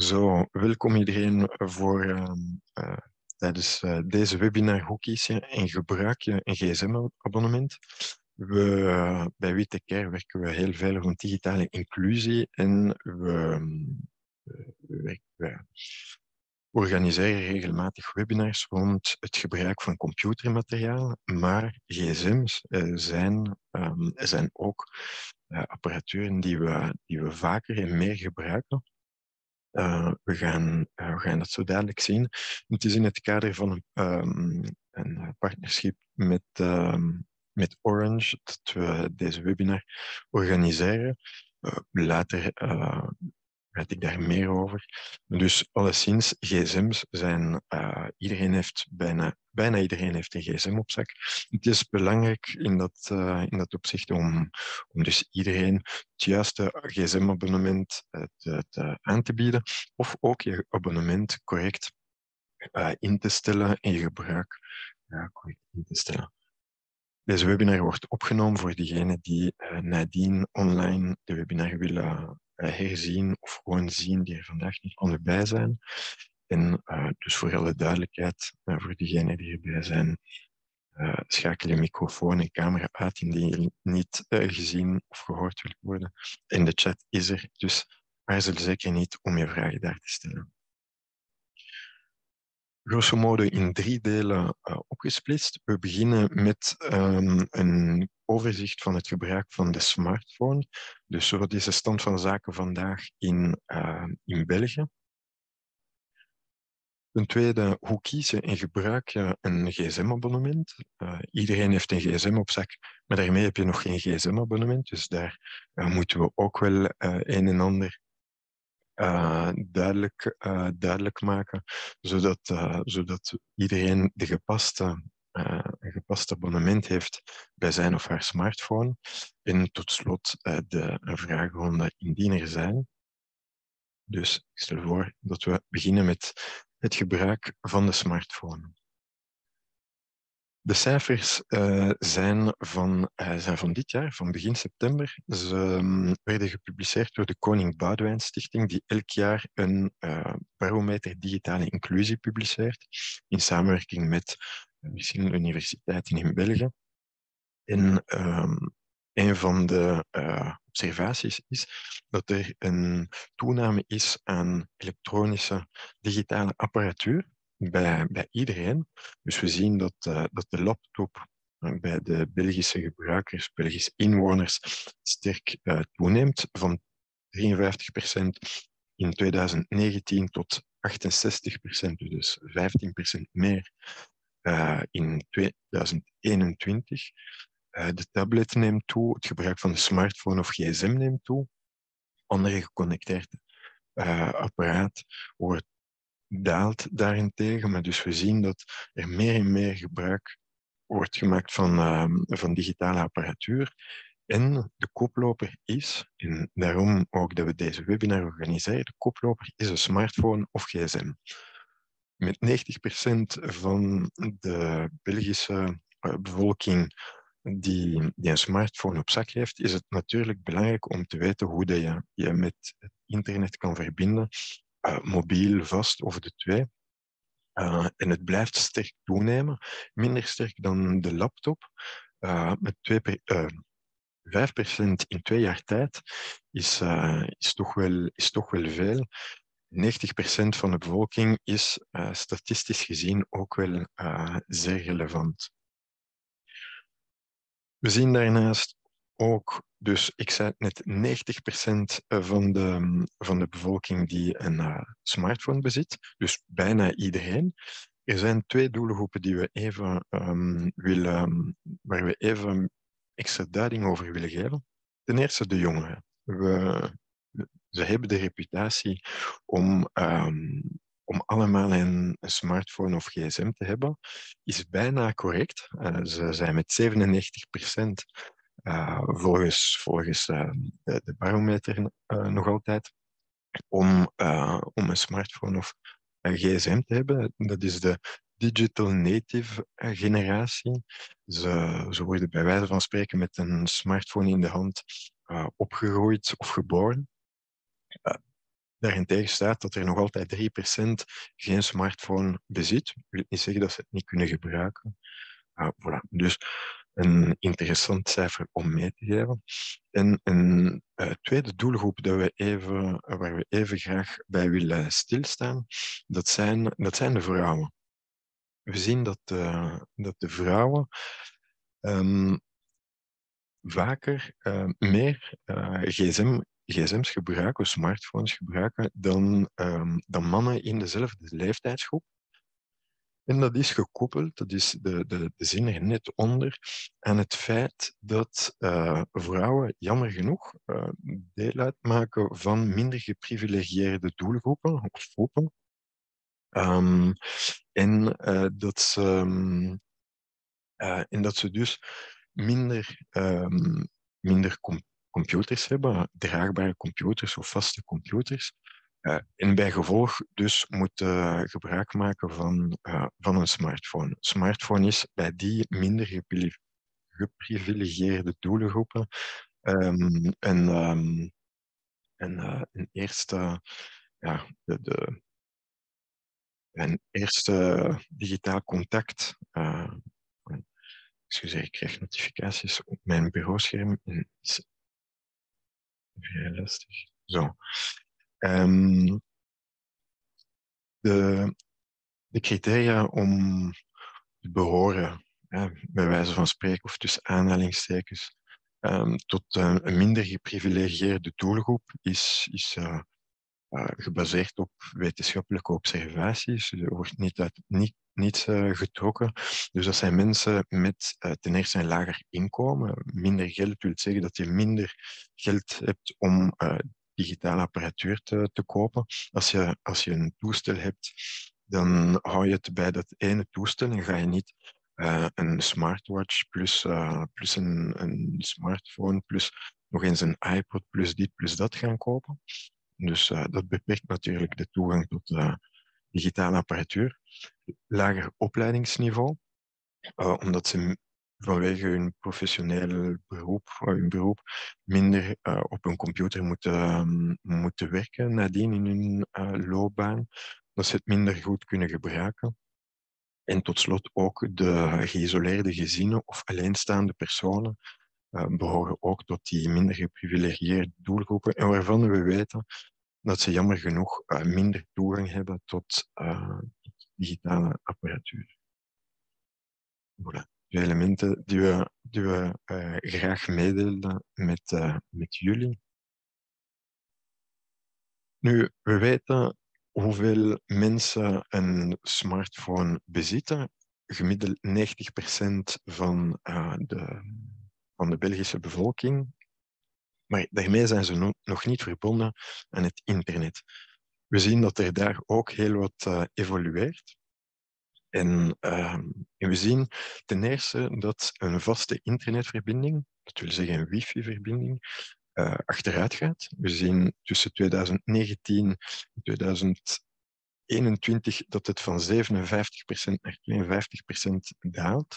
Zo, welkom iedereen voor tijdens deze webinar hoe kies je en gebruik je een gsm-abonnement. Bij WeTechCare werken we heel veel rond digitale inclusie en we organiseren regelmatig webinars rond het gebruik van computermateriaal, maar gsm's zijn ook apparatuur die we vaker en meer gebruiken. We gaan dat zo dadelijk zien. Het is in het kader van een partnership met Orange dat we deze webinar organiseren. Later weet ik daar meer over. Dus alleszins, gsm's zijn... bijna iedereen heeft een gsm op zak. Het is belangrijk in dat opzicht om dus iedereen het juiste gsm-abonnement aan te bieden, of ook je abonnement correct in te stellen en je gebruik correct in te stellen. Deze webinar wordt opgenomen voor diegenen die nadien online de webinar willen herzien of gewoon zien die er vandaag niet konden bij zijn. En dus voor alle duidelijkheid, voor diegenen die erbij zijn, schakel je microfoon en camera uit indien je niet gezien of gehoord wilt worden. En de chat is er, dus aarzel zeker niet om je vragen daar te stellen. Grosso modo in 3 delen opgesplitst. We beginnen met een overzicht van het gebruik van de smartphone. Dus wat is de stand van zaken vandaag in België? Ten tweede, hoe kies je en gebruik je een gsm-abonnement? Iedereen heeft een gsm op zak, maar daarmee heb je nog geen gsm-abonnement. Dus daar moeten we ook wel een en ander duidelijk maken, zodat iedereen een gepast abonnement heeft bij zijn of haar smartphone. En tot slot een vraagronde indien er zijn. Dus ik stel voor dat we beginnen met het gebruik van de smartphone. De cijfers zijn van dit jaar, van begin september. Ze werden gepubliceerd door de Koning Boudewijn Stichting, die elk jaar een barometer digitale inclusie publiceert, in samenwerking met verschillende universiteiten in België. En een van de observaties is dat er een toename is aan elektronische digitale apparatuur bij iedereen. Dus we zien dat de laptop bij de Belgische gebruikers, Belgische inwoners, sterk toeneemt, van 53% in 2019 tot 68%, dus 15% meer in 2021. De tablet neemt toe, het gebruik van de smartphone of gsm neemt toe. Andere geconnecteerde apparaat daalt daarentegen, maar dus we zien dat er meer en meer gebruik wordt gemaakt van digitale apparatuur. En de koploper is, en daarom ook dat we deze webinar organiseren, de koploper is een smartphone of gsm. Met 90% van de Belgische bevolking die een smartphone op zak heeft, is het natuurlijk belangrijk om te weten hoe dat je met het internet kan verbinden, mobiel, vast of de twee. En het blijft sterk toenemen, minder sterk dan de laptop. Met 5% in 2 jaar tijd is toch wel veel. 90% van de bevolking is statistisch gezien ook wel zeer relevant. We zien daarnaast ook, dus ik zei het net, 90% van de bevolking die een smartphone bezit, dus bijna iedereen. Er zijn 2 doelgroepen die we waar we even extra duiding over willen geven. Ten eerste de jongeren. Ze hebben de reputatie om allemaal een smartphone of gsm te hebben, is bijna correct. Ze zijn met 97% volgens de barometer nog altijd om een smartphone of een gsm te hebben. Dat is de digital native generatie. Ze worden bij wijze van spreken met een smartphone in de hand opgegroeid of geboren. Daarentegen staat dat er nog altijd 3% geen smartphone bezit. Dat wil niet zeggen dat ze het niet kunnen gebruiken. Voilà. Dus een interessant cijfer om mee te geven. En een tweede doelgroep waar we even graag bij willen stilstaan, dat zijn de vrouwen. We zien dat de vrouwen vaker meer gsm's gebruiken, smartphones gebruiken, dan mannen in dezelfde leeftijdsgroep. En dat is gekoppeld, dat is de zin er net onder, aan het feit dat vrouwen, jammer genoeg, deel uitmaken van minder geprivilegieerde doelgroepen of groepen. En dat ze dus minder computers hebben, draagbare computers of vaste computers. En bij gevolg dus moeten gebruik maken van een smartphone. Een smartphone is bij die minder geprivilegieerde doelgroepen een eerste, ja, een eerste digitaal contact. Excuseer, ik krijg notificaties op mijn bureauscherm en dat is vrij lastig. Zo. De, de criteria om te behoren, bij wijze van spreken of tussen aanhalingstekens, tot een minder geprivilegieerde doelgroep is gebaseerd op wetenschappelijke observaties. Er wordt niet getrokken. Dus dat zijn mensen met ten eerste een lager inkomen. Minder geld wil zeggen dat je minder geld hebt om digitale apparatuur te kopen. Als je een toestel hebt, dan hou je het bij dat ene toestel en ga je niet een smartwatch plus een smartphone plus nog eens een iPod plus dit plus dat gaan kopen. Dus dat beperkt natuurlijk de toegang tot digitale apparatuur. Lager opleidingsniveau, omdat ze vanwege hun professioneel beroep minder op een computer moeten werken nadien in hun loopbaan, dat ze het minder goed kunnen gebruiken. En tot slot ook de geïsoleerde gezinnen of alleenstaande personen behoren ook tot die minder geprivilegieerde doelgroepen en waarvan we weten dat ze jammer genoeg minder toegang hebben tot digitale apparatuur. Voilà. De elementen die we graag meedeelden met jullie. Nu, we weten hoeveel mensen een smartphone bezitten. Gemiddeld 90% van de Belgische bevolking. Maar daarmee zijn ze nog niet verbonden aan het internet. We zien dat er daar ook heel wat evolueert. En we zien ten eerste dat een vaste internetverbinding, dat wil zeggen een wifi-verbinding, achteruit gaat. We zien tussen 2019 en 2021 dat het van 57% naar 52% daalt.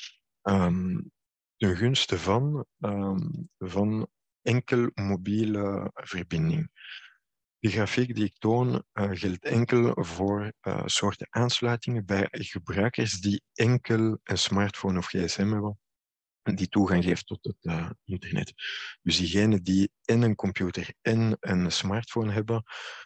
Ten gunste van enkel mobiele verbinding. De grafiek die ik toon geldt enkel voor soorten aansluitingen bij gebruikers die enkel een smartphone of gsm hebben die toegang geeft tot het internet. Dus diegenen die en een computer en een smartphone hebben,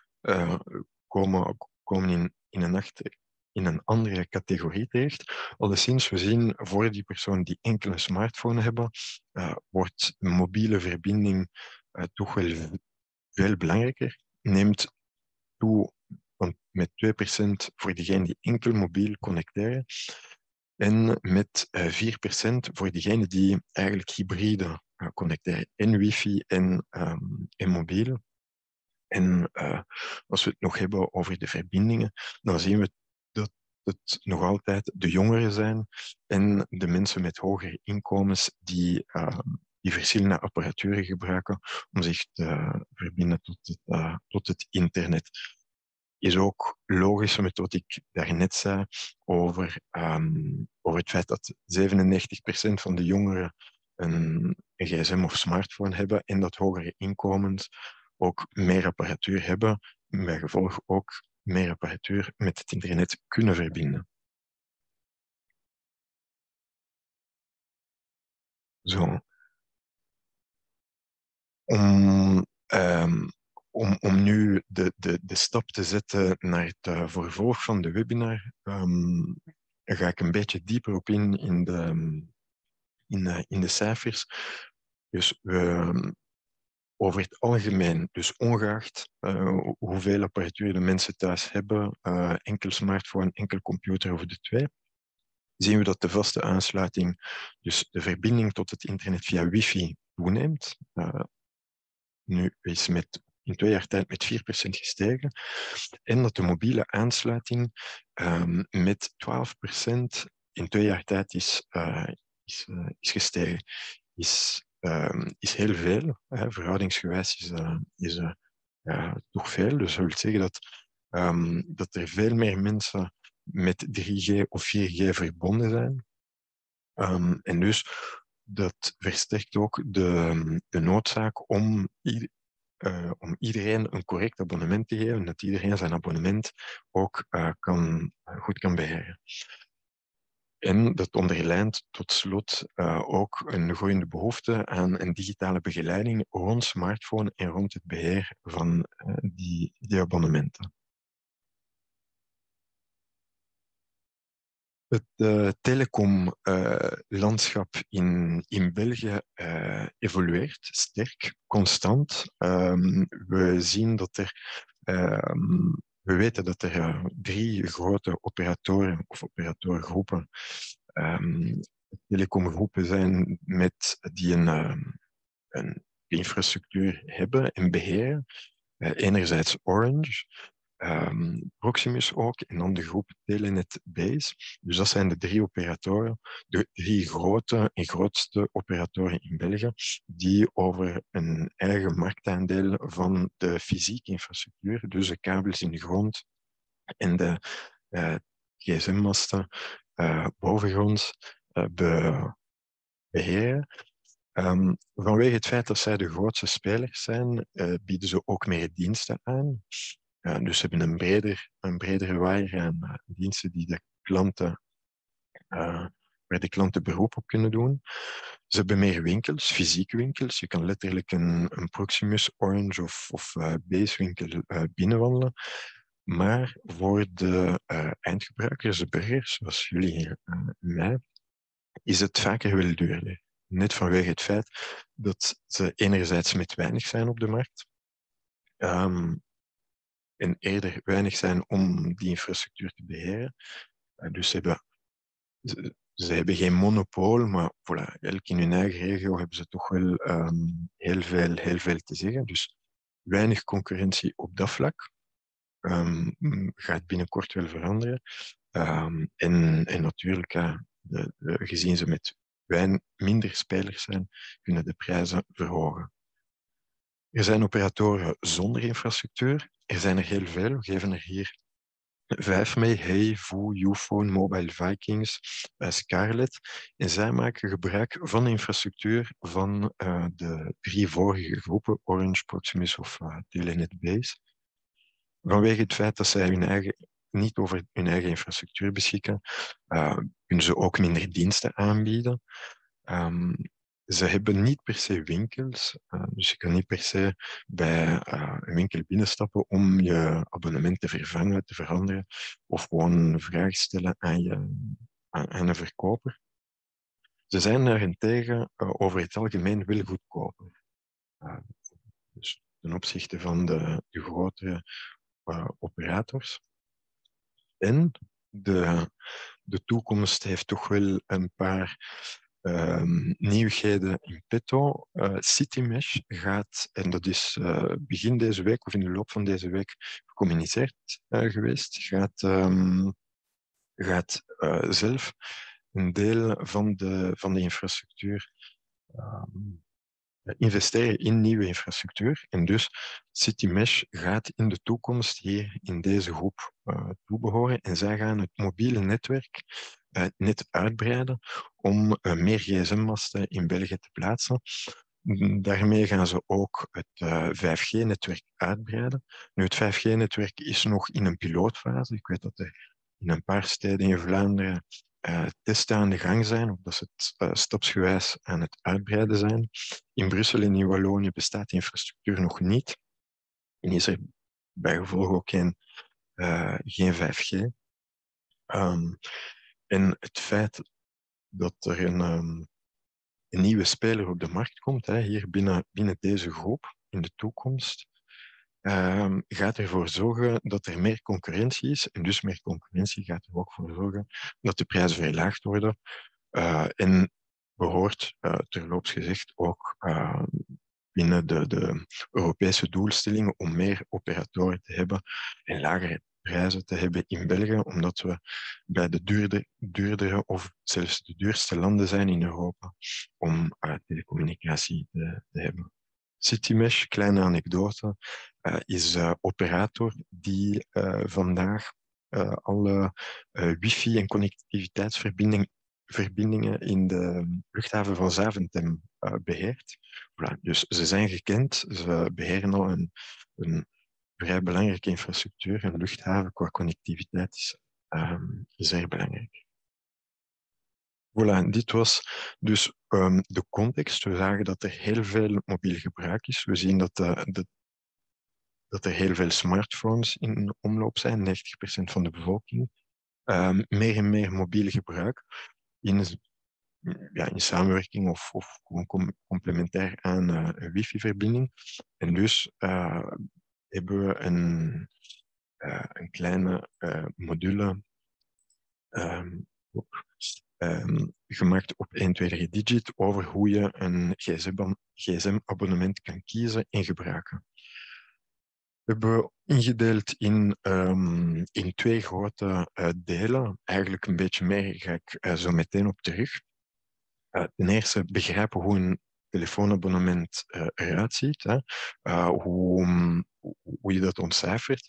komen in een andere categorie terecht. Alleszins, we zien voor die persoon die enkel een smartphone hebben, wordt een mobiele verbinding toch wel veel belangrijker. Neemt toe met 2% voor diegenen die enkel mobiel connecteren en met 4% voor diegenen die eigenlijk hybride connecteren, en wifi en mobiel. En als we het nog hebben over de verbindingen, dan zien we dat het nog altijd de jongeren zijn en de mensen met hogere inkomens die verschillende apparaturen gebruiken om zich te verbinden tot het internet. Is ook logisch met wat ik daarnet zei over het feit dat 97% van de jongeren een gsm of smartphone hebben en dat hogere inkomens ook meer apparatuur hebben bij gevolg ook meer apparatuur met het internet kunnen verbinden. Zo. Om, ehm, om nu de stap te zetten naar het vervolg van de webinar, ga ik een beetje dieper op in de cijfers. Dus over het algemeen, dus ongeacht hoeveel apparatuur de mensen thuis hebben, enkel smartphone, enkel computer of de twee, zien we dat de vaste aansluiting, dus de verbinding tot het internet via wifi, toeneemt. Nu is in 2 jaar tijd met 4% gestegen. En dat de mobiele aansluiting met 12% in 2 jaar tijd is gestegen. Is heel veel. Verhoudingsgewijs is toch veel. Dus dat wil zeggen dat er veel meer mensen met 3G of 4G verbonden zijn. En dus dat versterkt ook de noodzaak om iedereen een correct abonnement te geven, dat iedereen zijn abonnement ook goed kan beheersen. En dat onderlijnt tot slot ook een groeiende behoefte aan een digitale begeleiding rond smartphone en rond het beheer van die abonnementen. Het telecomlandschap in België evolueert sterk, constant. We zien dat we weten dat er 3 grote operatoren of operatorgroepen, telecomgroepen zijn die een infrastructuur hebben en beheren. Enerzijds Orange, Proximus ook, en dan de groep Telenet Base. Dus dat zijn de 3 operatoren, de 3 grote en grootste operatoren in België, die over een eigen marktaandeel van de fysieke infrastructuur, dus de kabels in de grond en de gsm-masten bovengronds beheren. Vanwege het feit dat zij de grootste spelers zijn, bieden ze ook meer diensten aan. Dus ze hebben een bredere waaier aan diensten waar de klanten beroep op kunnen doen. Ze hebben meer winkels, fysieke winkels. Je kan letterlijk een Proximus, Orange of Base winkel binnenwandelen. Maar voor de eindgebruikers, de burgers, zoals jullie en mij, is het vaker wel duurder. Net vanwege het feit dat ze enerzijds met weinig zijn op de markt, en eerder weinig zijn om die infrastructuur te beheren. Dus ze hebben geen monopool, maar voilà, elk in hun eigen regio hebben ze toch wel heel veel te zeggen. Dus weinig concurrentie op dat vlak. Gaat binnenkort wel veranderen. En natuurlijk, gezien ze met minder spelers zijn, kunnen de prijzen verhogen. Er zijn operatoren zonder infrastructuur. Er zijn er heel veel. We geven er hier 5 mee. Hey, Voo, Youfone, Mobile Vikings, Scarlett. En zij maken gebruik van de infrastructuur van de 3 vorige groepen, Orange, Proximus of Telenet Base. Vanwege het feit dat zij niet over hun eigen infrastructuur beschikken, kunnen ze ook minder diensten aanbieden. Ze hebben niet per se winkels, dus je kan niet per se bij een winkel binnenstappen om je abonnement te vervangen, te veranderen, of gewoon een vraag stellen aan een verkoper. Ze zijn daarentegen over het algemeen wel goedkoper. Dus ten opzichte van de grotere operators. En de toekomst heeft toch wel een paar nieuwigheden in petto. Citymesh gaat, en dat is begin deze week of in de loop van deze week gecommuniceerd geweest, gaat zelf een deel van de infrastructuur investeren in nieuwe infrastructuur. En dus Citymesh gaat in de toekomst hier in deze groep toebehoren. En zij gaan het mobiele netwerk net uitbreiden om meer gsm-masten in België te plaatsen. Daarmee gaan ze ook het 5G-netwerk uitbreiden. Nu, het 5G-netwerk is nog in een pilootfase. Ik weet dat er in een paar steden in Vlaanderen testen aan de gang zijn, of dat ze het stapsgewijs aan het uitbreiden zijn. In Brussel en in Wallonië bestaat die infrastructuur nog niet. En is er bijgevolg ook geen 5G. En het feit dat er een nieuwe speler op de markt komt, hier binnen deze groep in de toekomst, gaat ervoor zorgen dat er meer concurrentie is. En dus meer concurrentie gaat er ook voor zorgen dat de prijzen verlaagd worden. En behoort, terloops gezegd, ook binnen de Europese doelstellingen om meer operatoren te hebben en lagere prijzen te hebben in België, omdat we bij de duurdere of zelfs de duurste landen zijn in Europa om telecommunicatie te hebben. Citymesh, kleine anekdote, is operator die vandaag alle wifi- en connectiviteitsverbindingen in de luchthaven van Zaventem beheert. Voilà, dus ze zijn gekend, ze beheren al een vrij belangrijke infrastructuur. Een luchthaven qua connectiviteit is zeer belangrijk. Voilà, dit was dus de context. We zagen dat er heel veel mobiel gebruik is. We zien dat er heel veel smartphones in omloop zijn, 90% van de bevolking. Meer en meer mobiel gebruik in samenwerking of complementair aan een wifi-verbinding. En dus hebben we een kleine module gemaakt op 123Digit over hoe je een gsm-abonnement kan kiezen en gebruiken. We hebben ingedeeld in twee grote delen. Eigenlijk een beetje meer ga ik zo meteen op terug. Ten eerste begrijpen hoe een telefoonabonnement eruit ziet. Hè. Hoe je dat ontcijfert.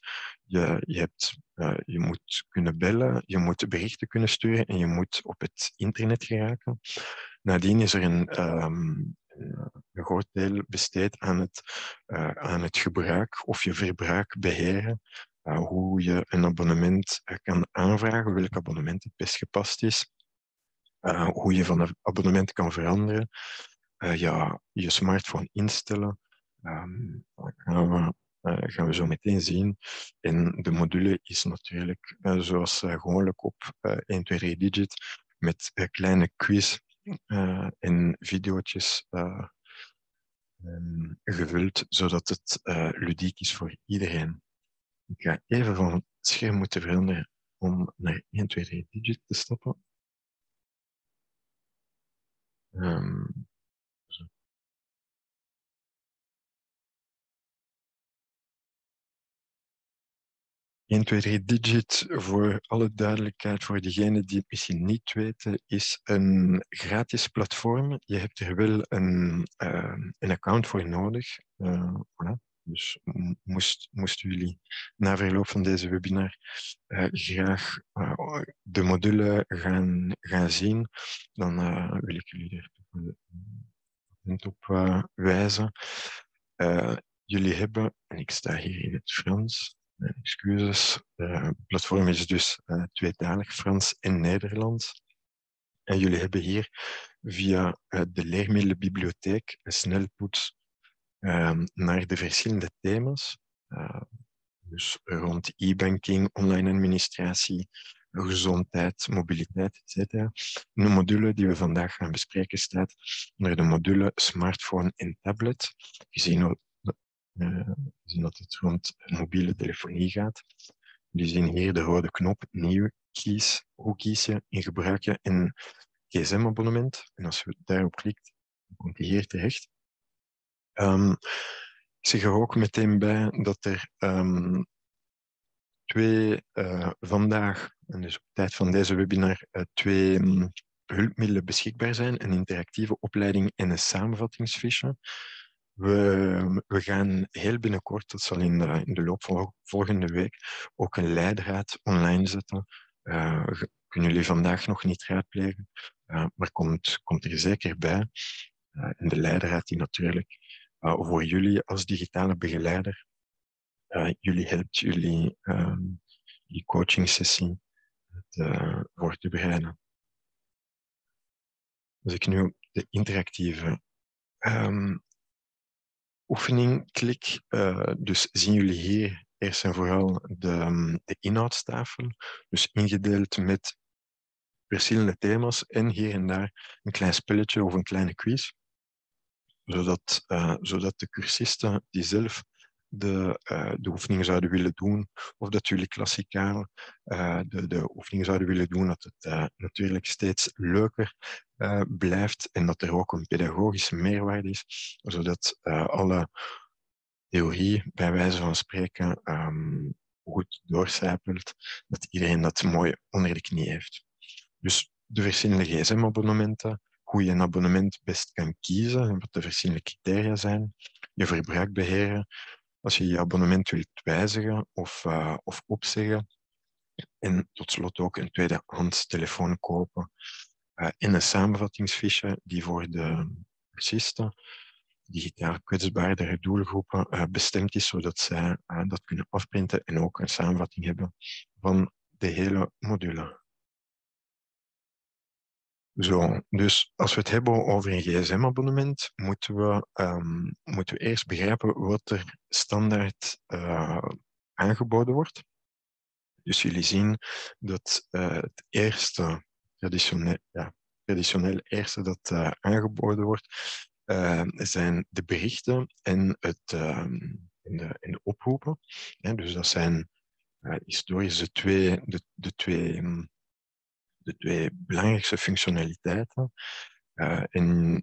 Je moet kunnen bellen, je moet berichten kunnen sturen en je moet op het internet geraken. Nadien is er een groot deel besteed aan het gebruik of je verbruik beheren. Hoe je een abonnement kan aanvragen, welk abonnement het best gepast is. Hoe je van een abonnement kan veranderen. Je smartphone instellen. Dat gaan we zo meteen zien. En de module is natuurlijk zoals gewoonlijk op 1, 2, 3 digit met kleine quiz en video's gevuld, zodat het ludiek is voor iedereen. Ik ga even van het scherm moeten veranderen om naar 1, 2, 3 digit te stappen. 1, 2, 3 Digit, voor alle duidelijkheid, voor diegenen die het misschien niet weten, is een gratis platform. Je hebt er wel een account voor nodig. Voilà. Dus moesten jullie na verloop van deze webinar graag de module gaan zien, dan wil ik jullie er op wijzen. Jullie hebben, en ik sta hier in het Frans, excuses, het platform is dus tweetalig, Frans en Nederlands. En jullie hebben hier via de leermiddelenbibliotheek een snelpoets naar de verschillende thema's. Dus rond e-banking, online administratie, gezondheid, mobiliteit, etc. De module die we vandaag gaan bespreken staat onder de module smartphone en tablet. Gezien dat het rond mobiele telefonie gaat. Jullie zien hier de rode knop, nieuw, hoe kies je en gebruik je een gsm-abonnement. En als je daarop klikt, dan komt hij hier terecht. Ik zeg er ook meteen bij dat er vandaag, en dus op tijd van deze webinar, twee hulpmiddelen beschikbaar zijn. Een interactieve opleiding en een samenvattingsfiche. We gaan heel binnenkort, dat zal in de loop van volgende week, ook een leidraad online zetten. Kunnen jullie vandaag nog niet raadplegen, maar komt er zeker bij. En de leidraad die natuurlijk voor jullie als digitale begeleider jullie helpt jullie coachingsessie voor te bereiden. Als ik nu op de interactieve oefening klik, dus zien jullie hier eerst en vooral de inhoudstafel, dus ingedeeld met verschillende thema's en hier en daar een klein spelletje of een kleine quiz, zodat de cursisten die zelf de oefening zouden willen doen, of dat jullie klassikaal de oefening zouden willen doen, dat het natuurlijk steeds leuker blijft en dat er ook een pedagogische meerwaarde is, zodat alle theorie, bij wijze van spreken, goed doorcijpelt, dat iedereen dat mooi onder de knie heeft. Dus de verschillende gsm-abonnementen, hoe je een abonnement best kan kiezen en wat de verschillende criteria zijn, je verbruik beheren, als je je abonnement wilt wijzigen of opzeggen, en tot slot ook een tweedehands telefoon kopen en een samenvattingsfiche die voor de cursisten, digitaal kwetsbaardere doelgroepen, bestemd is, zodat zij dat kunnen afprinten en ook een samenvatting hebben van de hele module. Zo, dus als we het hebben over een gsm-abonnement, moeten we eerst begrijpen wat er standaard aangeboden wordt. Dus jullie zien dat het eerste, traditioneel eerste dat aangeboden wordt, zijn de berichten en de oproepen. Dus dat zijn historisch de twee belangrijkste functionaliteiten. En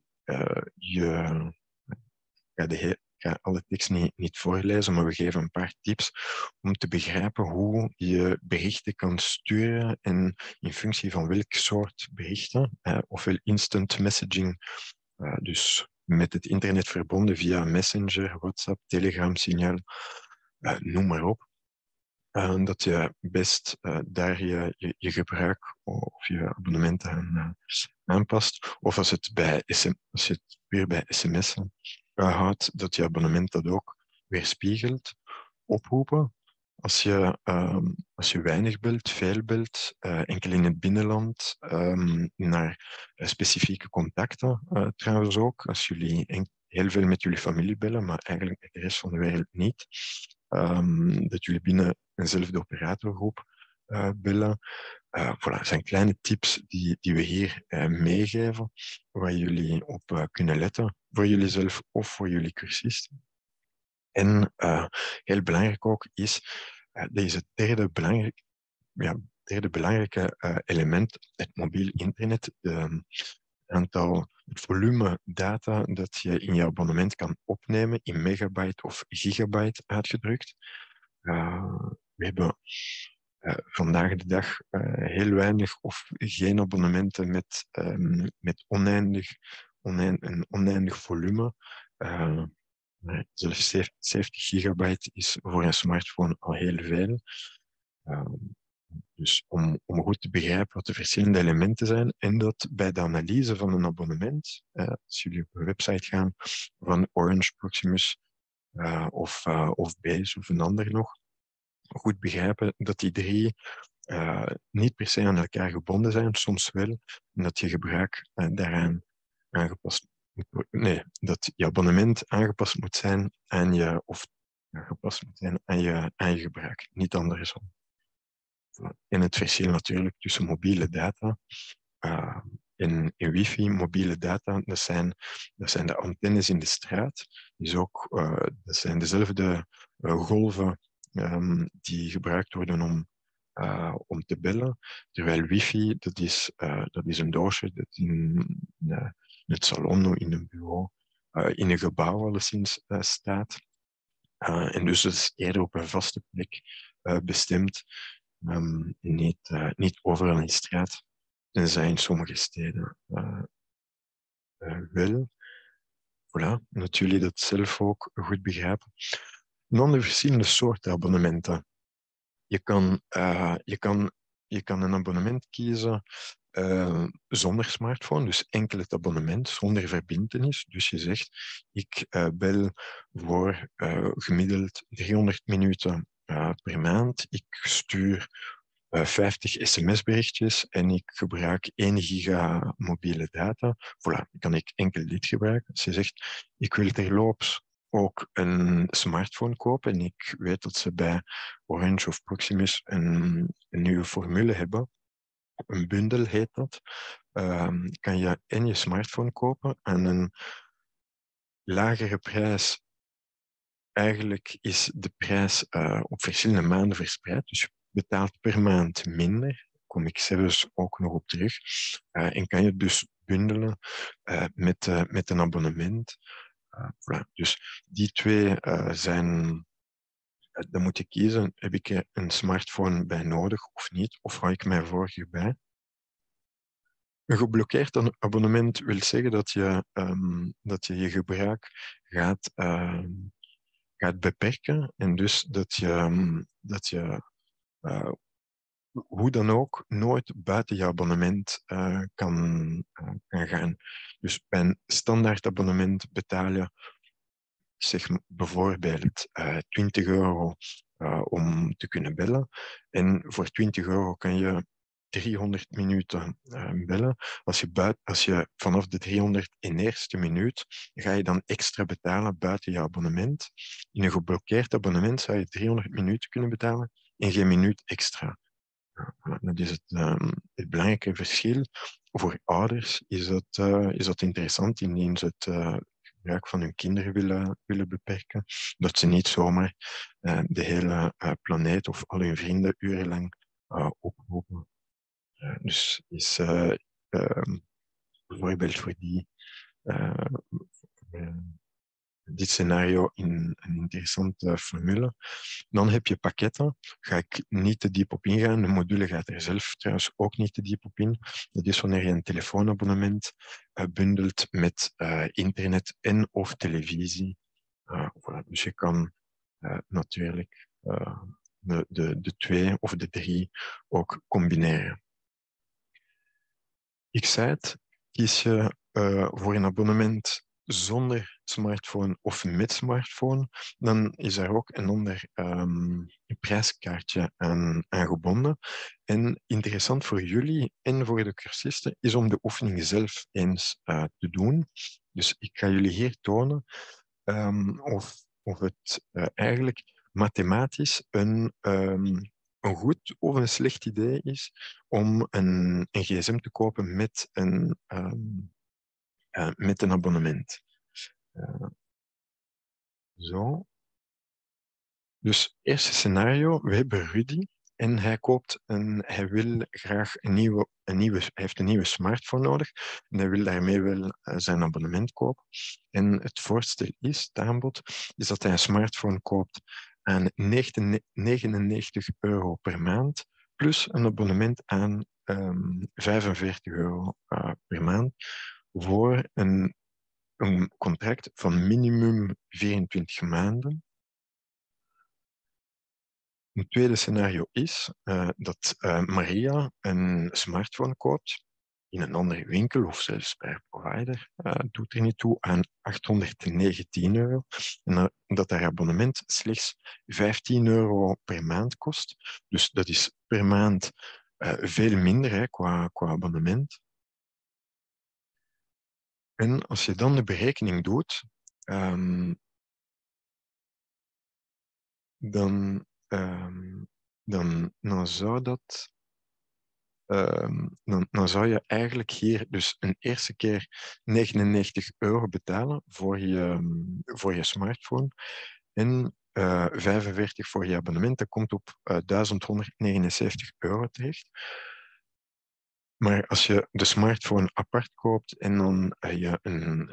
ik ga alle tekst niet voorlezen, maar we geven een paar tips om te begrijpen hoe je berichten kan sturen en in functie van welk soort berichten, ofwel instant messaging, dus met het internet verbonden via Messenger, WhatsApp, Telegram, Signal, noem maar op. Dat je best daar je gebruik of je abonnementen aan aanpast. Of als je het weer bij sms'en houdt, dat je abonnement dat ook weerspiegelt. Oproepen. Als je weinig belt, veel belt, enkel in het binnenland, naar specifieke contacten trouwens ook. Als jullie heel veel met jullie familie bellen, maar eigenlijk met de rest van de wereld niet. Dat jullie binnen eenzelfde operatorgroep bellen. Voilà, dat zijn kleine tips die we hier meegeven, waar jullie op kunnen letten, voor jullie zelf of voor jullie cursisten. En heel belangrijk ook is, dat is het derde belangrijke element, het mobiel internet. Het volume data dat je in je abonnement kan opnemen in megabyte of gigabyte uitgedrukt. We hebben vandaag de dag heel weinig of geen abonnementen met een oneindig volume. Zelfs 70 gigabyte is voor een smartphone al heel veel. Dus om goed te begrijpen wat de verschillende elementen zijn en dat bij de analyse van een abonnement, als jullie op een website gaan van Orange, Proximus of Base of een ander nog, goed begrijpen dat die drie niet per se aan elkaar gebonden zijn, soms wel, en dat je gebruik daaraan aangepast moet worden. Nee, dat je abonnement aangepast moet zijn of aangepast moet zijn aan je gebruik, niet andersom. En het verschil natuurlijk tussen mobiele data en wifi, mobiele data, dat zijn de antennes in de straat. Dat zijn dezelfde golven die gebruikt worden om te bellen. Terwijl wifi, dat is een doosje dat in het salon, in een bureau, in een gebouw alleszins staat. En dus dat is eerder op een vaste plek bestemd. Niet overal in de straat, tenzij in sommige steden wel. Voilà, dat jullie dat zelf ook goed begrijpen. En dan de verschillende soorten abonnementen. Je kan een abonnement kiezen zonder smartphone, dus enkel het abonnement, zonder verbintenis. Dus je zegt, ik bel voor gemiddeld 300 minuten per maand. Ik stuur 50 sms-berichtjes en ik gebruik 1 giga mobiele data. Voilà, dan kan ik enkel dit gebruiken. Als je zegt, ik wil terloops ook een smartphone kopen en ik weet dat ze bij Orange of Proximus een nieuwe formule hebben. Een bundel heet dat. Kan je en je smartphone kopen aan een lagere prijs. Eigenlijk is de prijs op verschillende maanden verspreid. Dus je betaalt per maand minder. Daar kom ik zelfs ook nog op terug. En kan je dus bundelen met een abonnement. Voilà. Dus die twee zijn... dan moet je kiezen, heb ik er een smartphone bij nodig of niet? Of hou ik mijn vorige bij? Een geblokkeerd abonnement wil zeggen dat je gebruik gaat beperken en dus dat je hoe dan ook nooit buiten je abonnement kan gaan. Dus bij een standaard abonnement betaal je zeg bijvoorbeeld 20 euro om te kunnen bellen. En voor 20 euro kan je 300 minuten bellen. Als je vanaf de 301ste minuut ga je dan extra betalen buiten je abonnement. In een geblokkeerd abonnement zou je 300 minuten kunnen betalen en geen minuut extra. Ja, dat is het belangrijke verschil. Voor ouders is dat interessant indien ze het gebruik van hun kinderen willen beperken. Dat ze niet zomaar de hele planeet of al hun vrienden urenlang oproepen. Dus is bijvoorbeeld voor uh, dit scenario in een interessante formule. Dan heb je pakketten. Ga ik niet te diep op ingaan. De module gaat er zelf trouwens ook niet te diep op in. Dat is wanneer je een telefoonabonnement bundelt met internet en of televisie. Voilà. Dus je kan natuurlijk de twee of de drie ook combineren. Ik zei het, kies je voor een abonnement zonder smartphone of met smartphone, dan is er ook een ander prijskaartje aan gebonden. En interessant voor jullie en voor de cursisten is om de oefening zelf eens te doen. Dus ik ga jullie hier tonen of het eigenlijk mathematisch een goed of een slecht idee is om een gsm te kopen met een abonnement. Zo. Dus eerste scenario, we hebben Rudy en hij wil graag hij heeft een nieuwe smartphone nodig en hij wil daarmee wel zijn abonnement kopen. En het voorstel is, het aanbod, is dat hij een smartphone koopt aan 99 euro per maand, plus een abonnement aan 45 euro per maand voor een contract van minimum 24 maanden. Een tweede scenario is dat Maria een smartphone koopt in een andere winkel of zelfs bij een provider, doet er niet toe, aan 819 euro. En dat haar abonnement slechts 15 euro per maand kost. Dus dat is per maand veel minder qua abonnement. En als je dan de berekening doet, dan zou dat... dan zou je eigenlijk hier dus een eerste keer 99 euro betalen voor je smartphone en 45 voor je abonnement. Dat komt op 1179 euro terecht. Maar als je de smartphone apart koopt en dan je een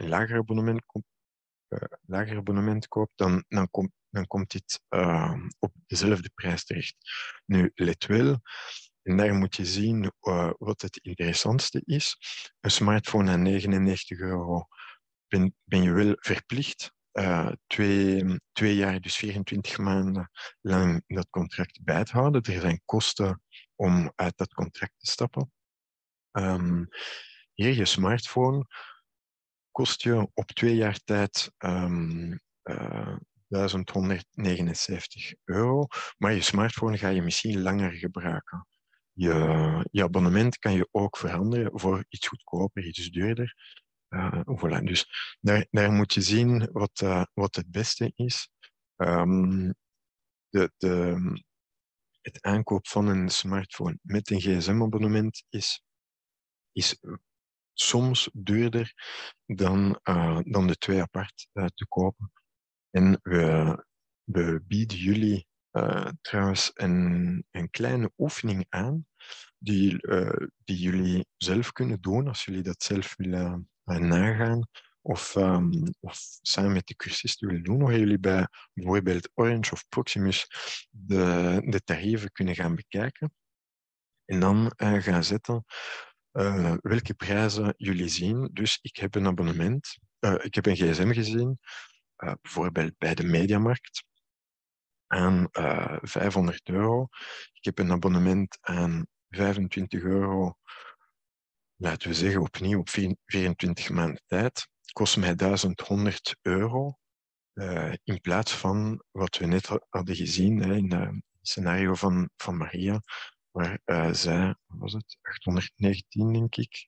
lager abonnement koopt, dan komt dit op dezelfde prijs terecht. Nu, let wel, en daar moet je zien wat het interessantste is. Een smartphone aan 99 euro ben je wel verplicht 2 jaar, dus 24 maanden lang dat contract bij te houden. Er zijn kosten om uit dat contract te stappen. Ehm, Hier, je smartphone kost je op 2 jaar tijd eh, 1179 euro. Maar je smartphone ga je misschien langer gebruiken. Je abonnement kan je ook veranderen voor iets goedkoper, iets duurder. Voilà. Dus daar moet je zien wat het beste is. Ehm, de, de, het aankoop van een smartphone met een gsm-abonnement is soms duurder dan de twee apart te kopen. En we bieden jullie trouwens een kleine oefening aan die jullie zelf kunnen doen als jullie dat zelf willen nagaan of samen met de cursist willen doen, waar jullie bij bijvoorbeeld Orange of Proximus de tarieven kunnen gaan bekijken en dan gaan zetten welke prijzen jullie zien. Dus ik heb een abonnement, ik heb een gsm gezien, bijvoorbeeld bij de Mediamarkt aan 500 euro. Ik heb een abonnement aan 25 euro, laten we zeggen opnieuw op 24 maanden tijd. Kost mij 1100 euro. In plaats van wat we net hadden gezien hè, in het scenario van Maria, waar zij, wat was het, 819 denk ik,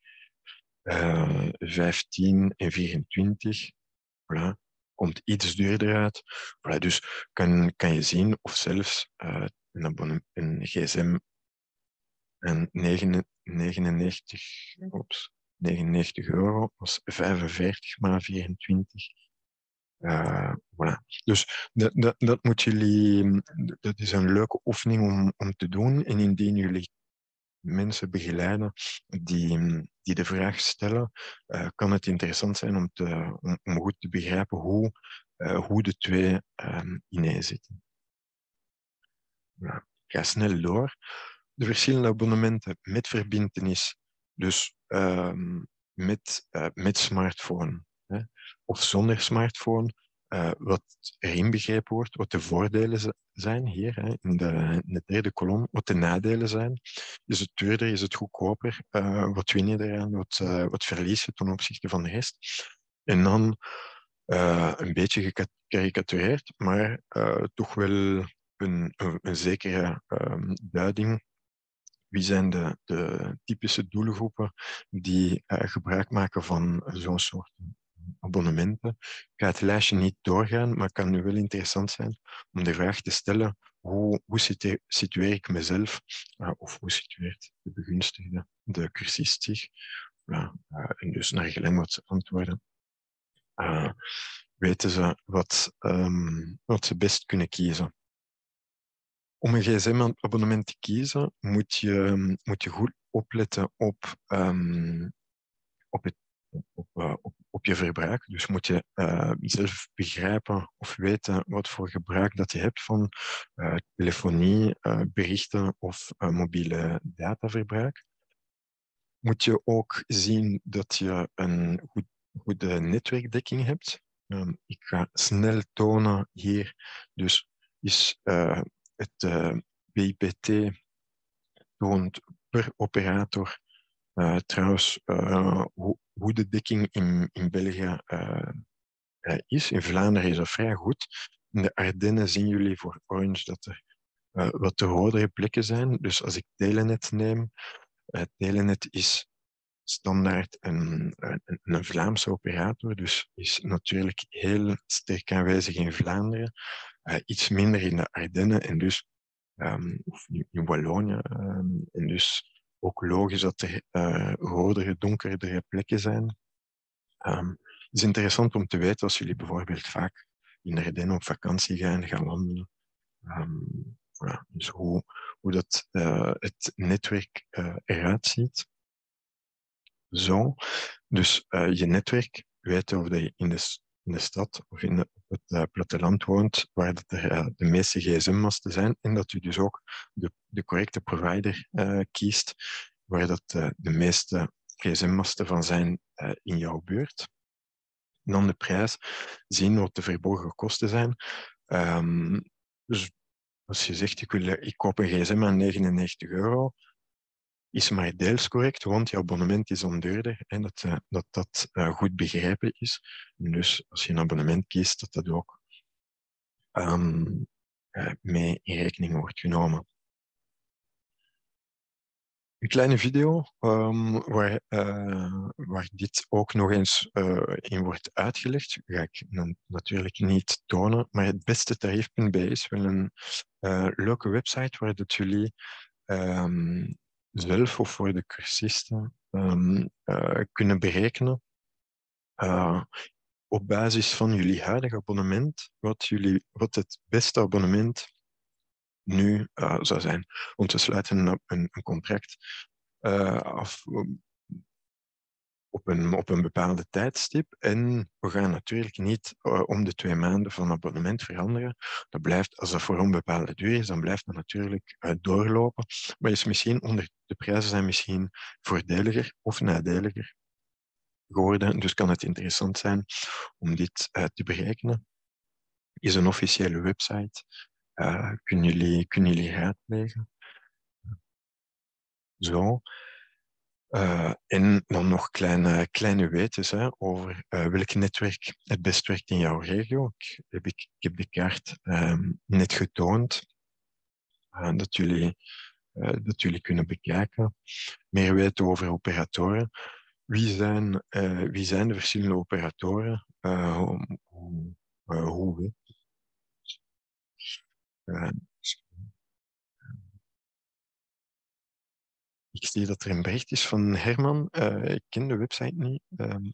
15 en 24, voilà, komt iets duurder uit. Voilà, dus kan je zien of zelfs een gsm en 99, ops, 99 euro was 45 maal 24. Voilà. Dus dat moet jullie, dat is een leuke oefening om te doen. En indien jullie mensen begeleiden die de vraag stellen, kan het interessant zijn om goed te begrijpen hoe de twee ineen zitten. Ja, ik ga snel door. De verschillende abonnementen met verbintenis, dus met smartphone hè, of zonder smartphone, wat er inbegrepen wordt, wat de voordelen zijn hier hè, in de derde kolom, wat de nadelen zijn. Is het duurder, is het goedkoper? Wat win je eraan? Wat verlies je ten opzichte van de rest? En dan een beetje gekarikatureerd, maar toch wel een zekere duiding. Wie zijn de typische doelgroepen die gebruik maken van zo'n soort abonnementen? Ik ga het lijstje niet doorgaan, maar het kan nu wel interessant zijn om de vraag te stellen: hoe situeer ik mezelf? Of hoe situeert de begunstigde, de cursist zich? Ja, en dus naar gelang wat ze antwoorden, weten ze wat ze best kunnen kiezen. Om een gsm-abonnement te kiezen, moet je goed opletten op, het, op je verbruik. Dus moet je zelf begrijpen of weten wat voor gebruik dat je hebt van telefonie, berichten of mobiele dataverbruik. Moet je ook zien dat je een goede netwerkdekking hebt. Ik ga snel tonen hier. Dus is het BIPT toont per operator trouwens hoe de dekking in België is. In Vlaanderen is dat vrij goed. In de Ardennen zien jullie voor Orange dat er wat te rodere plekken zijn. Dus als ik Telenet neem, Telenet is standaard een Vlaamse operator, dus is natuurlijk heel sterk aanwezig in Vlaanderen, iets minder in de Ardennen en dus of in Wallonië. En dus ook logisch dat er rodere, donkerdere plekken zijn. Het is interessant om te weten als jullie bijvoorbeeld vaak in de Ardennen op vakantie gaan wandelen. Voilà, dus hoe dat, het netwerk eruit ziet. Zo. Dus je netwerk, weten of je in de stad of op het platteland woont, waar dat er de meeste gsm-masten zijn, en dat u dus ook de correcte provider kiest, waar dat de meeste gsm-masten van zijn in jouw buurt. En dan de prijs, zien wat de verborgen kosten zijn. Dus als je zegt, ik koop een gsm aan 99 euro, is maar deels correct, want je abonnement is dan duurder en dat goed begrijpen is. En dus als je een abonnement kiest, dat dat ook mee in rekening wordt genomen. Een kleine video waar dit ook nog eens in wordt uitgelegd, ga ik natuurlijk niet tonen, maar het beste tarief.be is wel een leuke website waar dat jullie zelf of voor de cursisten kunnen berekenen op basis van jullie huidige abonnement wat het beste abonnement nu zou zijn. Want we sluiten een contract af op een bepaalde tijdstip en we gaan natuurlijk niet om de 2 maanden van abonnement veranderen. Dat blijft, als dat voor een bepaalde duur is, dan blijft dat natuurlijk doorlopen. Maar de prijzen zijn misschien voordeliger of nadeliger geworden. Dus kan het interessant zijn om dit te berekenen. Is een officiële website. Kunnen jullie raadplegen. Zo. En dan nog kleine weetjes over welk netwerk het best werkt in jouw regio. Ik heb de kaart net getoond, dat jullie kunnen bekijken. Meer weten over operatoren. Wie zijn de verschillende operatoren? Hoe? Ik zie dat er een bericht is van Herman. Ik ken de website niet.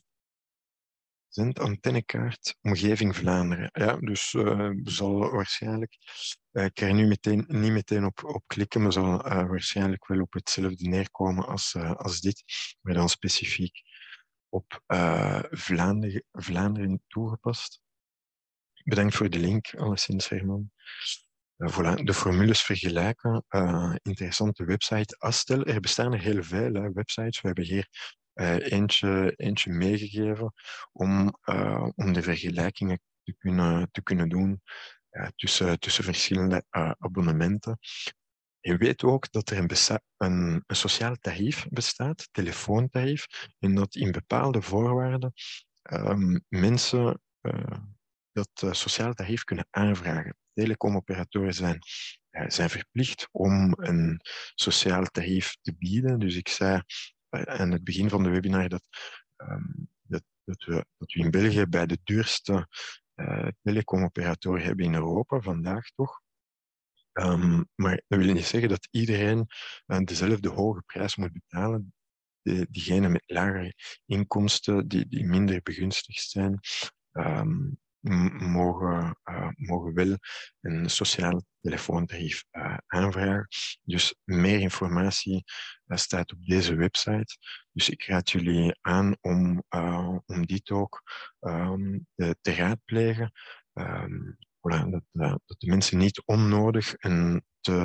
Zend antennekaart Omgeving Vlaanderen. Ja, dus we zullen waarschijnlijk... ik ga er nu niet meteen op klikken, maar zal waarschijnlijk wel op hetzelfde neerkomen als dit, maar dan specifiek op Vlaanderen toegepast. Bedankt voor de link, alleszins, Herman. Voilà, de formules vergelijken. Interessante website. Astel, er bestaan er heel veel websites. We hebben hier eentje meegegeven om de vergelijkingen te kunnen doen tussen verschillende abonnementen. Je weet ook dat er een sociaal tarief bestaat, telefoontarief, en dat in bepaalde voorwaarden mensen dat sociaal tarief kunnen aanvragen. Telecomoperatoren zijn verplicht om een sociaal tarief te bieden. Dus ik zei aan het begin van de webinar dat we in België bij de duurste telecomoperatoren hebben in Europa, vandaag toch. Maar dat wil niet zeggen dat iedereen dezelfde hoge prijs moet betalen. Diegenen met lagere inkomsten, die minder begunstigd zijn, mogen wel een sociaal telefoontarief aanvragen. Dus meer informatie staat op deze website. Dus ik raad jullie aan om dit ook te raadplegen. Voilà, dat de mensen niet onnodig een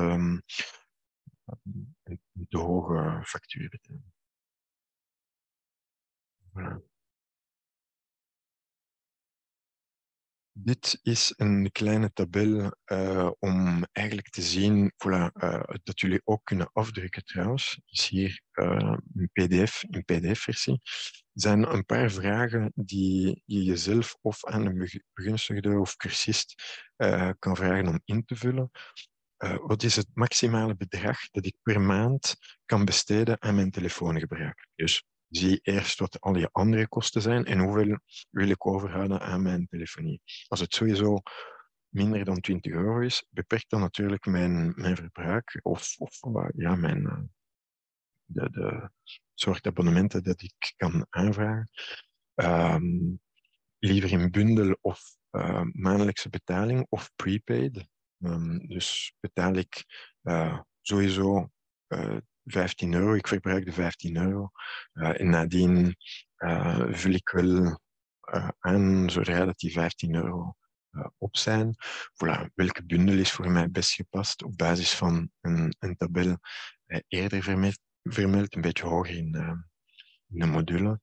te hoge factuur betalen. Voilà. Dit is een kleine tabel om eigenlijk te zien dat jullie ook kunnen afdrukken trouwens. Dus hier een PDF-versie. Er zijn een paar vragen die je jezelf of aan een begunstigde of cursist kan vragen om in te vullen. Wat is het maximale bedrag dat ik per maand kan besteden aan mijn telefoongebruik? Dus zie eerst wat al je andere kosten zijn en hoeveel wil ik overhouden aan mijn telefonie. Als het sowieso minder dan €20 is, beperkt dan natuurlijk mijn verbruik of de soort abonnementen dat ik kan aanvragen. Liever in bundel of maandelijkse betaling of prepaid. Dus betaal ik sowieso €15. Ik verbruik de €15. En nadien vul ik wel aan zodra dat die €15 op zijn. Voilà, welke bundel is voor mij best gepast op basis van een tabel eerder vermeld, een beetje hoger in de module.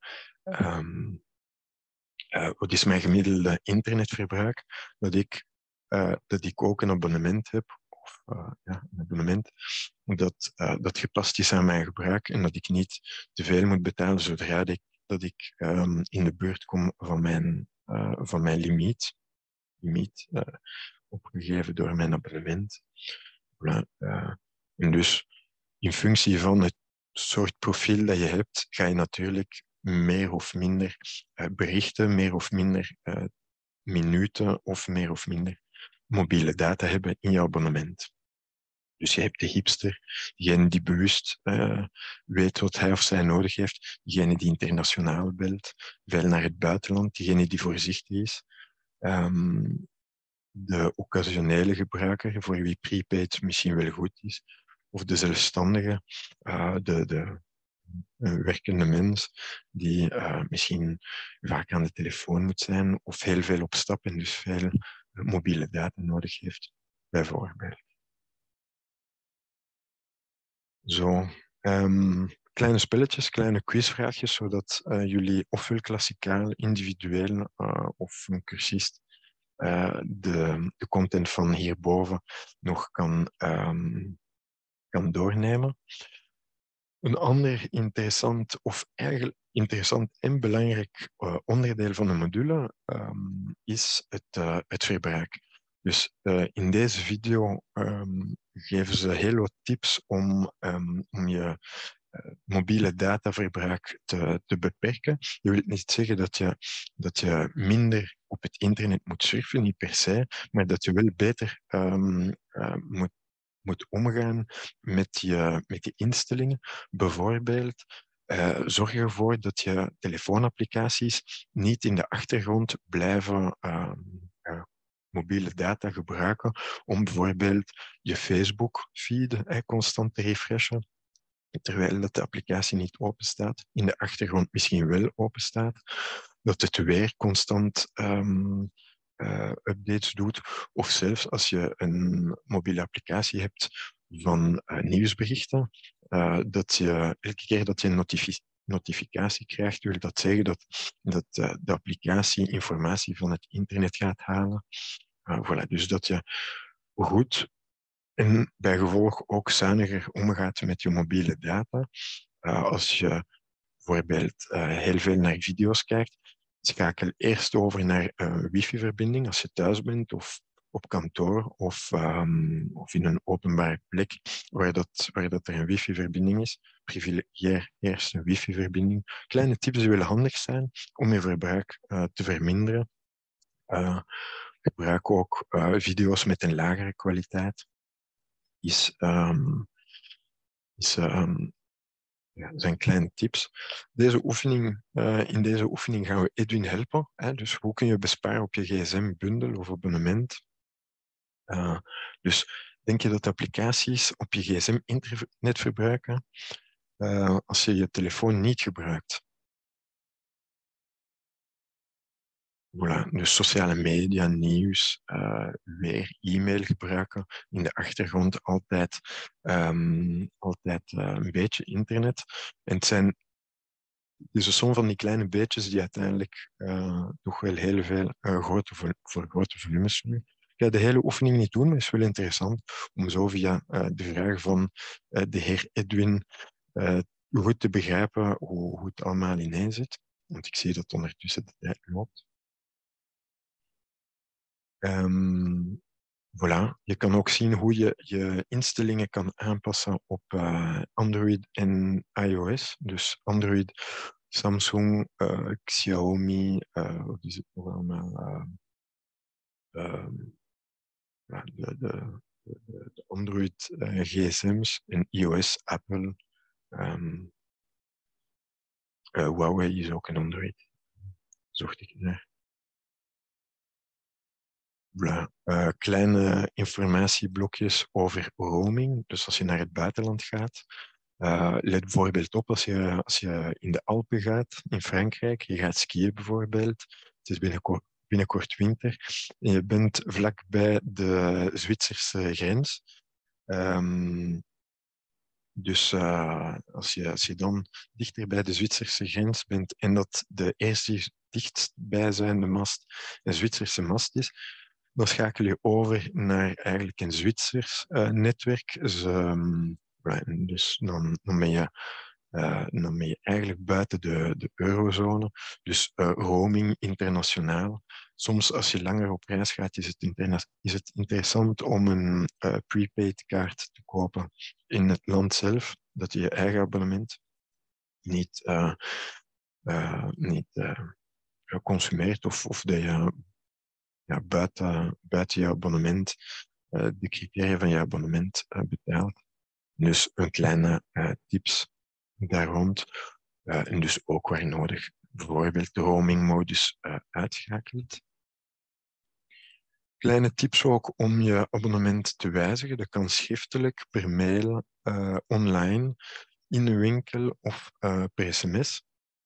Wat is mijn gemiddelde internetverbruik? Dat ik ook een abonnement heb of ja, een abonnement, dat gepast is aan mijn gebruik en dat ik niet te veel moet betalen zodra dat ik in de buurt kom van mijn limiet opgegeven door mijn abonnement. Voilà. En dus in functie van het soort profiel dat je hebt, ga je natuurlijk meer of minder berichten, meer of minder minuten of meer of minder mobiele data hebben in je abonnement. Dus je hebt de hipster, degene die bewust weet wat hij of zij nodig heeft, degene die internationaal belt, veel naar het buitenland, degene die voorzichtig is. De occasionele gebruiker, voor wie prepaid misschien wel goed is, of de zelfstandige, de werkende mens, die misschien vaak aan de telefoon moet zijn of heel veel op stap en dus veel mobiele data nodig heeft, bijvoorbeeld. Zo, kleine spelletjes, kleine quizvraagjes, zodat jullie ofwel klassikaal, individueel of een cursist de content van hierboven nog kan doornemen. Een ander interessant, of eigenlijk interessant en belangrijk onderdeel van de module is het verbruik. Dus in deze video geven ze heel wat tips om je mobiele dataverbruik te beperken. Je wil niet zeggen dat je minder op het internet moet surfen, niet per se, maar dat je wel beter moet omgaan met je instellingen. Bijvoorbeeld, zorg ervoor dat je telefoonapplicaties niet in de achtergrond blijven mobiele data gebruiken om bijvoorbeeld je Facebook-feed constant te refreshen, terwijl dat de applicatie niet open staat, in de achtergrond misschien wel open staat, dat het weer constant updates doet, of zelfs als je een mobiele applicatie hebt van nieuwsberichten, dat je elke keer dat je een notificatie krijgt, wil dat zeggen dat de applicatie informatie van het internet gaat halen. Voilà, dus dat je goed en bij gevolg ook zuiniger omgaat met je mobiele data. Als je bijvoorbeeld heel veel naar video's kijkt, schakel eerst over naar wifi-verbinding als je thuis bent of op kantoor of in een openbare plek waar dat er een wifi-verbinding is. Privilegieer eerst een wifi-verbinding. Kleine tips die willen handig zijn om je verbruik te verminderen. Gebruik ook video's met een lagere kwaliteit. Zijn kleine tips. In deze oefening gaan we Edwin helpen. Dus hoe kun je besparen op je gsm-bundel of abonnement? Dus denk je dat applicaties op je gsm internet verbruiken als je je telefoon niet gebruikt? Voilà, dus sociale media, nieuws, weer e-mail gebruiken. In de achtergrond altijd een beetje internet. En het zijn dus een som van die kleine beetjes die uiteindelijk toch wel heel veel voor grote volumes zorgen. Ik ga de hele oefening niet doen, maar het is wel interessant om zo via de vraag van de heer Edwin goed te begrijpen hoe het allemaal ineen zit. Want ik zie dat ondertussen de tijd loopt. Voilà. Je kan ook zien hoe je je instellingen kan aanpassen op Android en iOS. Dus Android, Samsung, Xiaomi, wat is het nog allemaal? De Android gsm's en iOS, Apple. Huawei is ook een Android. Zocht ik naar. Kleine informatieblokjes over roaming. Dus als je naar het buitenland gaat, let bijvoorbeeld op als je in de Alpen gaat, in Frankrijk, je gaat skiën bijvoorbeeld, het is binnenkort winter, en je bent vlakbij de Zwitserse grens. Dus als je dan dichter bij de Zwitserse grens bent en dat de eerste dichtstbijzijnde mast een Zwitserse mast is, Dan schakel je over naar eigenlijk een Zwitsers netwerk. Dus dan ben je eigenlijk buiten de eurozone. Dus roaming internationaal. Soms als je langer op reis gaat, is het interessant om een prepaid kaart te kopen in het land zelf, dat je je eigen abonnement niet, consumeert of dat je buiten je abonnement de criteria van je abonnement betaalt. Dus een kleine tips daar rond. En dus ook waar nodig bijvoorbeeld de roamingmodus uitschakelt. Kleine tips ook om je abonnement te wijzigen. Dat kan schriftelijk, per mail, online, in een winkel of per sms.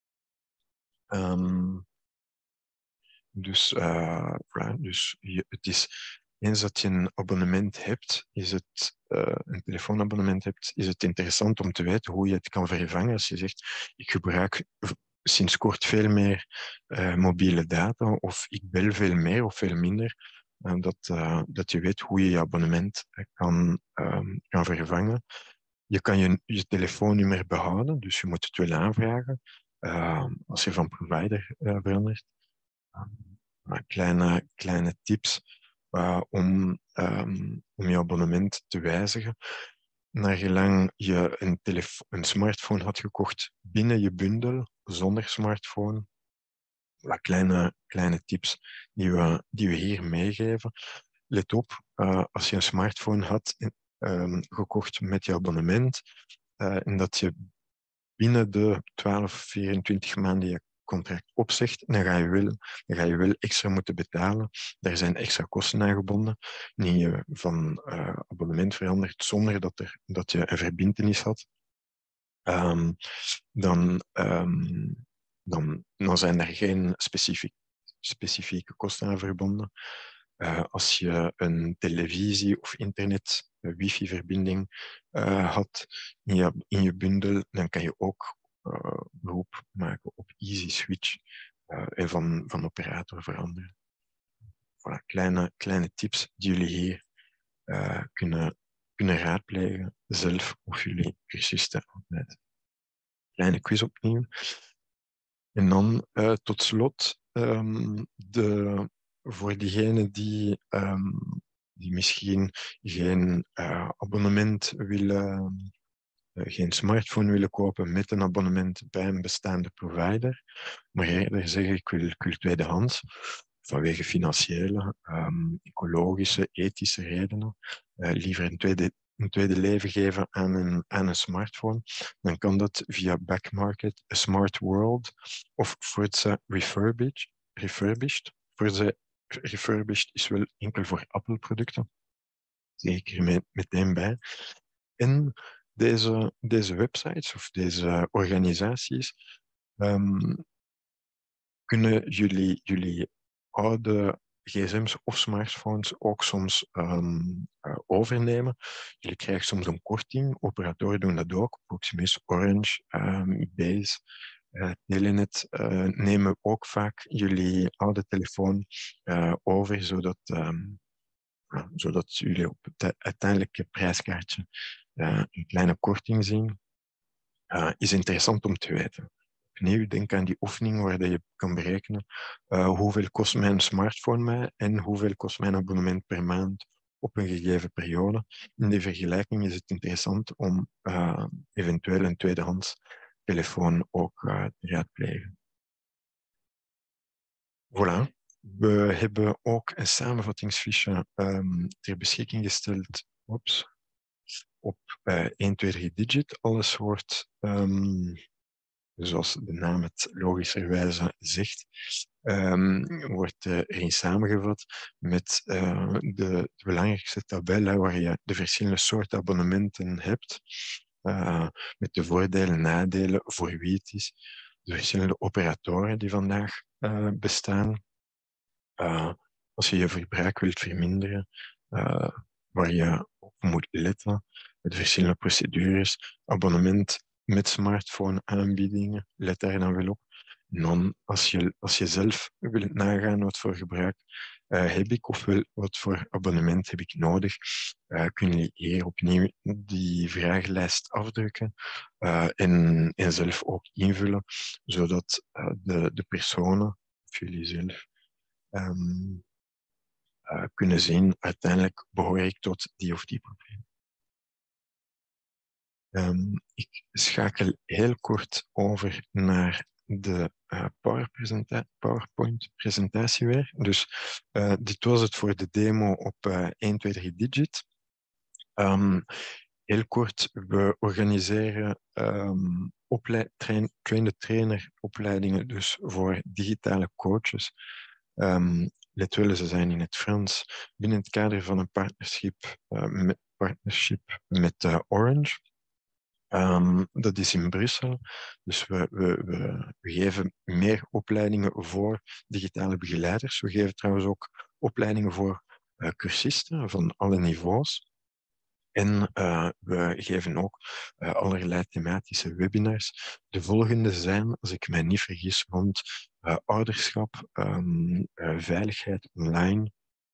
Het is, eens dat je een abonnement hebt, een telefoonabonnement hebt, is het interessant om te weten hoe je het kan vervangen. Als je zegt, ik gebruik sinds kort veel meer mobiele data, of ik bel veel meer of veel minder, dat je weet hoe je je abonnement kan vervangen. Je kan je telefoonnummer behouden, dus je moet het wel aanvragen als je van provider verandert. Kleine tips om je abonnement te wijzigen. Naar gelang je een smartphone had gekocht binnen je bundel, zonder smartphone. Kleine tips die we hier meegeven. Let op, als je een smartphone had gekocht met je abonnement en dat je binnen de 12, 24 maanden je contract opzegt, dan ga je wel extra moeten betalen. Daar zijn extra kosten aan gebonden. Die je van abonnement verandert zonder dat je een verbintenis had. Dan zijn er geen specifieke kosten aan verbonden. Als je een televisie of internet, een wifi-verbinding had in je bundel, dan kan je ook beroep maken op easy switch en van operator veranderen. Voilà, kleine tips die jullie hier kunnen raadplegen, zelf of jullie cursisten altijd. Kleine quiz opnieuw. En dan tot slot, voor diegenen die misschien geen abonnement willen, geen smartphone willen kopen met een abonnement bij een bestaande provider, maar eerder zeggen ik wil tweedehands, vanwege financiële, ecologische, ethische redenen, liever een tweede leven geven aan een smartphone, dan kan dat via Backmarket, Smart World of Forza Refurbished. Forza Refurbished is wel enkel voor Apple-producten. Zeg ik er meteen bij. En deze websites of deze organisaties kunnen jullie oude gsm's of smartphones ook soms overnemen. Jullie krijgen soms een korting. Operatoren doen dat ook. Proximus, Orange, Base, Telenet nemen ook vaak jullie oude telefoon over, zodat jullie op het uiteindelijke prijskaartje een kleine korting zien. Is interessant om te weten. Opnieuw, denk aan die oefening waar je kan berekenen hoeveel kost mijn smartphone mij en hoeveel kost mijn abonnement per maand op een gegeven periode. In die vergelijking is het interessant om eventueel een tweedehands telefoon ook te raadplegen. Voilà. We hebben ook een samenvattingsfiche ter beschikking gesteld op 1, 2, 3 digit. Alles wordt, zoals de naam het logischerwijze zegt, wordt erin samengevat met de belangrijkste tabellen waar je de verschillende soorten abonnementen hebt, met de voordelen en nadelen voor wie het is, de verschillende operatoren die vandaag bestaan. Als je je verbruik wilt verminderen, waar je op moet letten, de verschillende procedures, abonnement met smartphone aanbiedingen, let daar dan wel op. En dan, als je zelf wilt nagaan wat voor gebruik heb ik, ofwel wat voor abonnement heb ik nodig. Kunnen jullie hier opnieuw die vragenlijst afdrukken en zelf ook invullen, zodat de personen, of jullie zelf, ehm, kunnen zien, uiteindelijk behoor ik tot die of die probleem. Ik schakel heel kort over naar de PowerPoint-presentatie weer. Dus dit was het voor de demo op 1, 2, 3 Digit. Heel kort, we organiseren trainde traineropleidingen dus voor digitale coaches. Let wel, ze zijn in het Frans binnen het kader van een partnership met Orange. Dat is in Brussel. Dus we geven meer opleidingen voor digitale begeleiders. We geven trouwens ook opleidingen voor cursisten van alle niveaus. En we geven ook allerlei thematische webinars. De volgende zijn, als ik mij niet vergis, rond ouderschap, veiligheid online.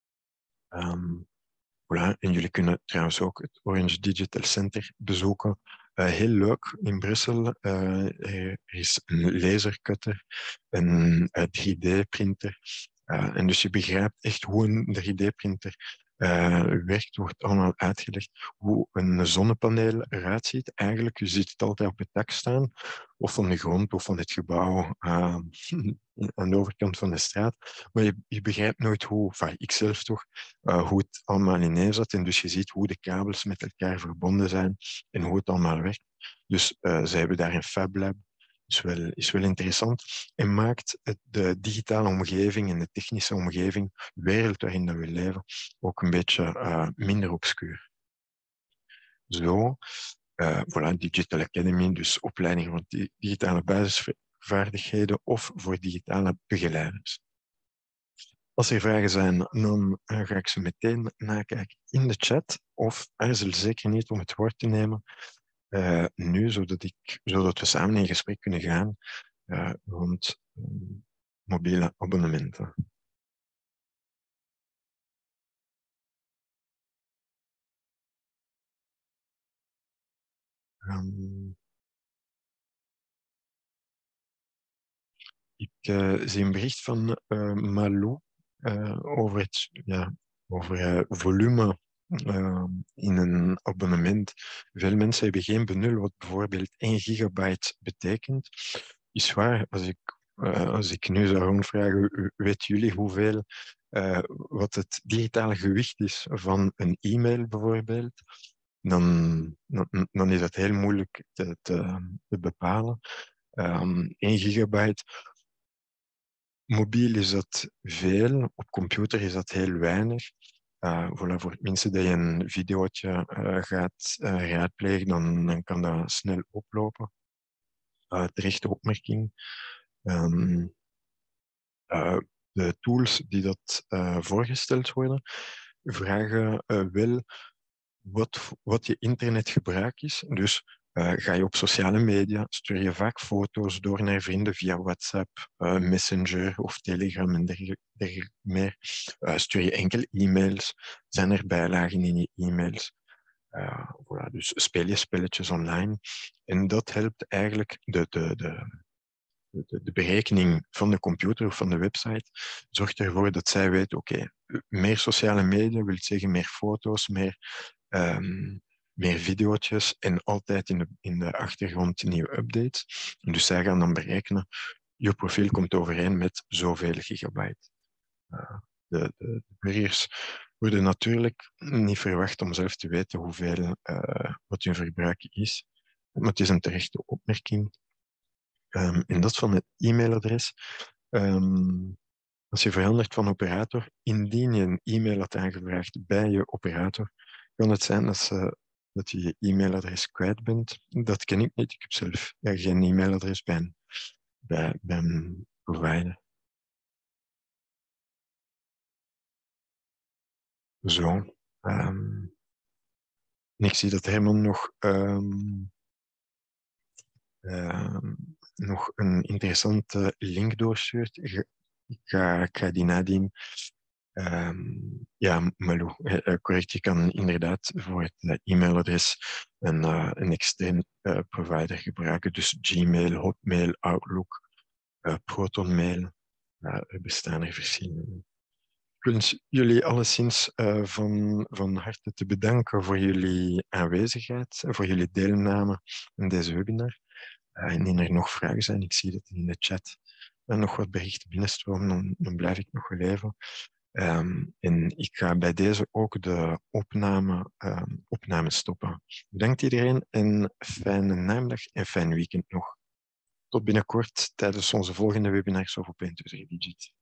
Voilà. En jullie kunnen trouwens ook het Orange Digital Center bezoeken. Heel leuk in Brussel. Er is een lasercutter, een 3D-printer. En dus je begrijpt echt hoe een 3D-printer werkt, wordt allemaal uitgelegd. Hoe een zonnepaneel eruit ziet. Eigenlijk, je ziet het altijd op het dak staan, of van de grond, of van het gebouw aan de overkant van de straat. Maar je begrijpt nooit hoe, enfin, ik zelf toch, hoe het allemaal ineen zat. En dus je ziet hoe de kabels met elkaar verbonden zijn en hoe het allemaal werkt. Dus ze hebben daar een Fab Lab. Is wel interessant en maakt de digitale omgeving en de technische omgeving, de wereld waarin dat we leven, ook een beetje minder obscuur. Zo, voilà, Digital Academy, dus opleiding voor digitale basisvaardigheden of voor digitale begeleiders. Als er vragen zijn, dan ga ik ze meteen nakijken in de chat of aarzel zeker niet om het woord te nemen nu, zodat we samen in gesprek kunnen gaan rond mobiele abonnementen. Ik zie een bericht van Malou over over volume in een abonnement. Veel mensen hebben geen benul wat bijvoorbeeld 1 gigabyte betekent. Is waar, als ik nu zou rondvragen, weten jullie hoeveel wat het digitale gewicht is van een e-mail bijvoorbeeld? Dan is dat heel moeilijk te bepalen. 1 gigabyte. Mobiel is dat veel, op computer is dat heel weinig. Voilà, voor mensen die een videootje gaat raadplegen, dan kan dat snel oplopen. Terechte opmerking. De tools die dat voorgesteld worden, vragen wel wat je internetgebruik is. Dus ga je op sociale media, stuur je vaak foto's door naar vrienden via WhatsApp, Messenger of Telegram en dergelijke meer. Stuur je enkel e-mails? Zijn er bijlagen in je e-mails? Voilà, dus speel je spelletjes online. En dat helpt eigenlijk de berekening van de computer of van de website. Zorgt ervoor dat zij weet, oké, meer sociale media wil zeggen meer foto's, meer video's en altijd in de achtergrond nieuwe updates. Dus zij gaan dan berekenen, je profiel komt overeen met zoveel gigabyte. De burgers worden natuurlijk niet verwacht om zelf te weten hoeveel wat hun verbruik is. Maar het is een terechte opmerking. En dat van het e-mailadres. Als je verandert van operator, indien je een e-mail had aangevraagd bij je operator, kan het zijn dat je je e-mailadres kwijt bent. Dat ken ik niet. Ik heb zelf geen e-mailadres bij een provider. Zo. En ik zie dat Herman nog een interessante link doorstuurt. Ik ga die nadien Ja, Malou, correct. Je kan inderdaad voor het e-mailadres een extern provider gebruiken. Dus Gmail, Hotmail, Outlook, Protonmail. Er bestaan er verschillende. Ik wens jullie alleszins van harte te bedanken voor jullie aanwezigheid, voor jullie deelname in deze webinar. Indien er nog vragen zijn, ik zie dat in de chat nog wat berichten binnenstromen, dan blijf ik nog wel even. En ik ga bij deze ook de opname stoppen. Bedankt iedereen en fijne namiddag en fijn weekend nog. Tot binnenkort tijdens onze volgende webinars of op 1, 2, 3 Digit.